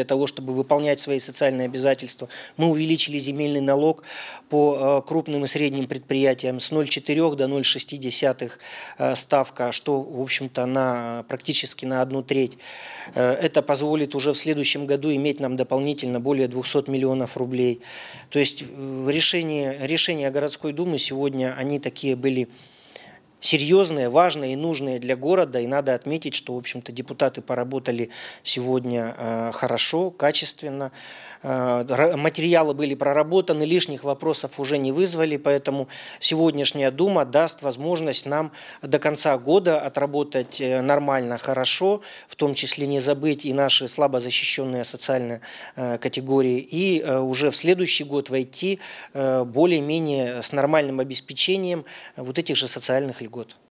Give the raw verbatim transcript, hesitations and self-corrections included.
для того, чтобы выполнять свои социальные обязательства. Мы увеличили земельный налог по крупным и средним предприятиям с ноль целых четыре десятых до ноль целых шесть десятых ставка, что, в общем-то, на, практически на одну треть. Это позволит уже в следующем году иметь нам дополнительно более двухсот миллионов рублей. То есть решения, решения городской думы сегодня, они такие были серьезные, важные и нужные для города. И надо отметить, что, в общем-то, депутаты поработали сегодня э, хорошо, качественно. Э, материалы были проработаны, лишних вопросов уже не вызвали. Поэтому сегодняшняя дума даст возможность нам до конца года отработать нормально, хорошо, в том числе не забыть и наши слабо защищенные социальные э, категории. И э, уже в следующий год войти э, более-менее с нормальным обеспечением вот этих же социальных льгот.